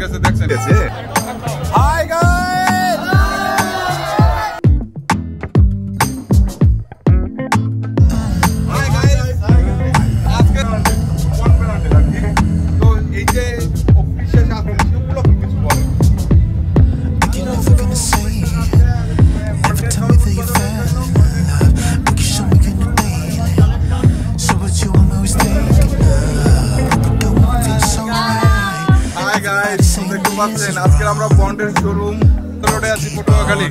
গেছে দেখছেন। Hi guys, আজকে তো এই যে অফিসের সাথে সেগুলো কিছু বলেন। আজকে আমরা বন্ডের শোরুম রোডে আছি পটুয়াখালী।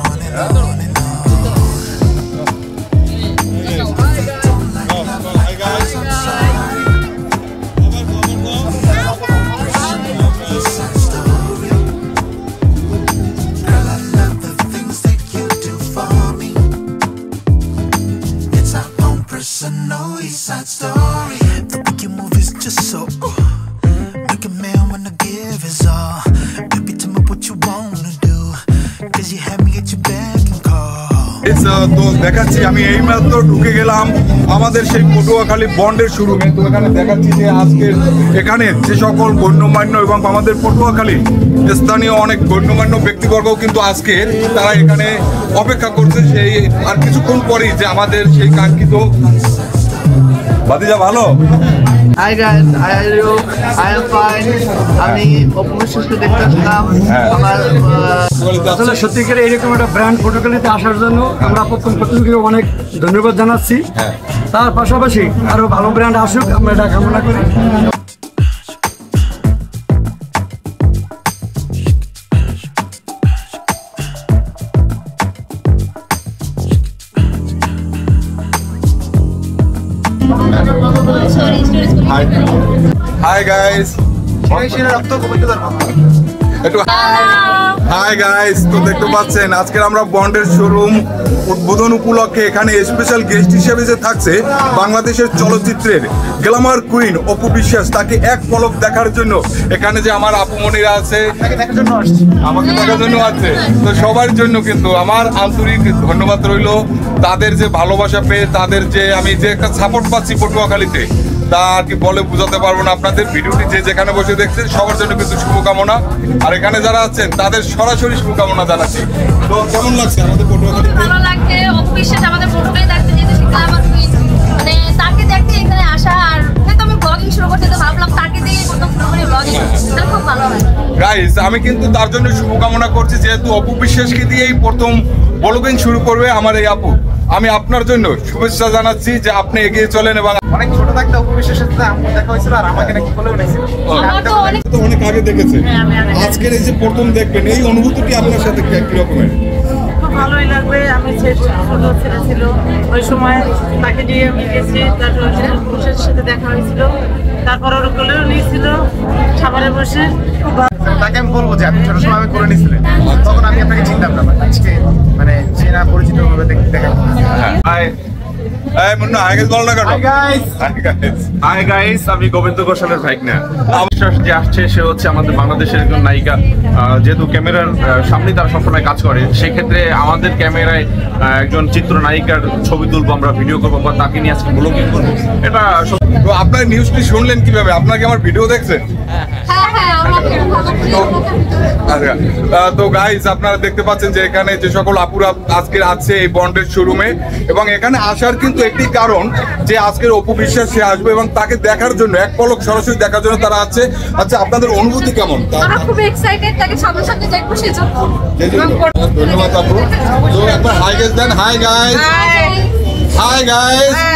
তো দেখাচ্ছি আমি এই মাত্র ঢুকে গেলাম আমাদের সেই পটুয়াখালী বন্ডের শোরুমে। তো এখানে দেখাচ্ছি যে আজকের এখানে যে সকল গণ্যমান্য এবং আমাদের পটুয়াখালী স্থানীয় অনেক গণ্যমান্য ব্যক্তিবর্গও কিন্তু আজকে তারা এখানে অপেক্ষা করছে সেই আর কিছুক্ষণ পরেই যে আমাদের সেই কাঙ্ক্ষিত বাদিজা। ভালো Hi guys, I am fine. আমি অপবিশ্বাসকে দেখতে আসলাম। আসলে সত্যিকার এরকম একটা ব্র্যান্ড পটুয়াখালীতে আসার জন্য আমরা প্রথম পটুয়াখালীকে অনেক ধন্যবাদ জানাচ্ছি। তার পাশাপাশি আরো ভালো ব্র্যান্ড আসুক আমরা এটা কামনা করি। হাই গাইস, হাই গাইস, তো দেখতে পাচ্ছেন আজকের আমরা বন্ডের শোরুম উদ্বোধন উপলক্ষে এখানে স্পেশাল গেস্ট হিসেবে যে থাকছে বাংলাদেশের চলচ্চিত্রের গ্ল্যামার কুইন অপু বিশ্বাস, তাকে এক পলক দেখার জন্য এখানে যে আমার আপুমনিরা আছে আমাকে দেখার জন্য আছে। তো সবার জন্য কিন্তু আমার আন্তরিক ধন্যবাদ রইল। তাদের যে ভালোবাসা পেয়ে তাদের যে আমি যে একটা সাপোর্ট পাচ্ছি পটুয়াখালীতে তা আর কি বলে বোঝাতে পারবো না। আপনাদের ভিডিওটি যে যেখানে বসে দেখছেন সবার জন্য কিন্তু শুভকামনা, আর এখানে যারা আছেন তাদের সরাসরি শুভকামনা জানাচ্ছি। তো কেমন লাগছে আমাদের পটুয়াখালী? ভালো লাগছে। অপু বিশ্বাস আমাদের পটুয়াখালী দেখতে যেতে আমার মানে তাকে দেখতে এখানে আসা, আর তো আমি ব্লগিং শুরু করতে তো ভাবলাম তাকে দিয়ে প্রথম শুরু করি ব্লগিং, এটা খুব ভালো লাগে। গাইস আমি কিন্তু তার জন্য শুভকামনা করছি, যেহেতু অপু বিশ্বাসকে দিয়েই প্রথম ব্লগিং শুরু করবে আমার এই আপু। আমি আপনার জন্য শুভেচ্ছা জানাচ্ছি যে আপনি এগিয়ে চলেন। এবং অনেক ছোট থাকতে অপু বিশ্বাসের সাথে আমার দেখা হয়েছিল আর আমাকে নাকি বলেও নিয়েছিল। তো অনেক আগে দেখেছে, আজকের এই যে প্রথম দেখবেন এই অনুভূতিটি আপনার সাথে কি রকমের? খুব ভালোই লাগবে। আমি ছোট ছেলে ছিল ওই সময় তাকে দিয়ে আমি গেছি, তারপর পুরুষের সাথে দেখা হয়েছিল, তারপর ওর কোলেও নিয়েছিল খাবারে বসে। তাকে আমি বলবো যে আপনি ছোট সময় আমি করে নিয়েছিলেন, তখন আমি আপনাকে চিনতাম না, আজকে মানে চেনা পরিচিত ভাবে দেখা। হাই গাইস, আমি গোবিন্দ ঘোষালের ভাইকনা। অবিশ্বাস যে আসছে সে হচ্ছে আমাদের বাংলাদেশের একজন নায়িকা। যেহেতু ক্যামেরার সামনে তারা সবসময় কাজ করে, সেক্ষেত্রে আমাদের ক্যামেরায় একজন চিত্রনায়িকার ছবি তুলবো, আমরা ভিডিও করবো বা তাকে নিয়ে আজকে ব্লগিং করবো। এটা তো আপনার নিউজটি শুনলেন কিভাবে? আপনার কি আমার ভিডিও দেখছেন? তো গাইস আপনারা দেখতে পাচ্ছেন যে এখানে যে সকল আপুরা আজকে আছে এই বন্ডের শোরুমে, এবং এখানে আসার কিন্তু একটি কারণ যে আজকের অপু বিশ্বাস সে আসবে এবং তাকে দেখার জন্য এক পলক সরাসরি দেখার জন্য তারা আছে। আচ্ছা আপনাদের অনুভূতি কেমন? আমরা খুব এক্সাইটেড, তাকে সামনে সামনে দেখবো সেজন্য। ধন্যবাদ আপু। তো একবার হাই গাইস দেন। Hi guys, hi guys.